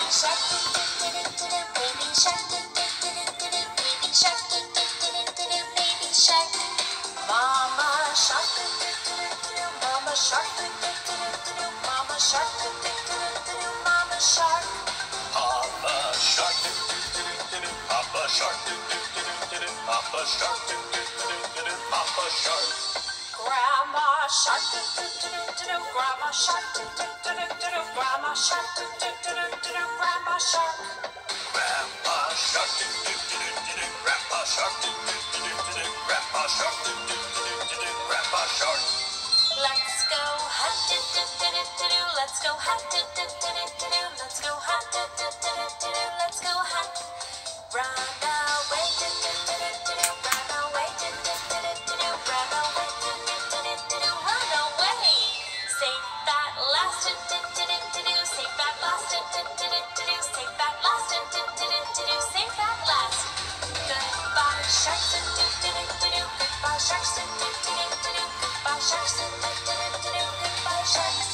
shark, baby shark, baby shark, baby shark. Mama shark, mama shark, mama shark, mama shark. Papa shark, Papa shark, Papa shark, Papa shark. Grandma shark, grandma shark, grandma shark, grandma shark. Grandpa shark, Grandpa shark, Grandpa shark, Grandpa shark. Let's go hunt, let's go hunt, let's go hunt, let's go hunt. Run away, run away, run away, run away. Safe at last, safe at last, safe at last, safe at last. Goodbye sharks, goodbye sharks, goodbye sharks, goodbye sharks.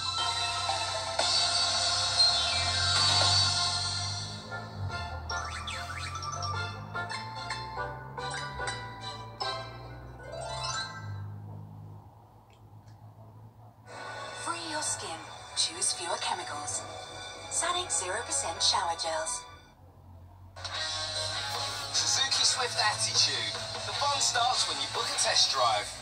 Free your skin. Choose fewer chemicals. Sanic 0% shower gels. Suzuki Swift Attitude. The fun starts when you book a test drive.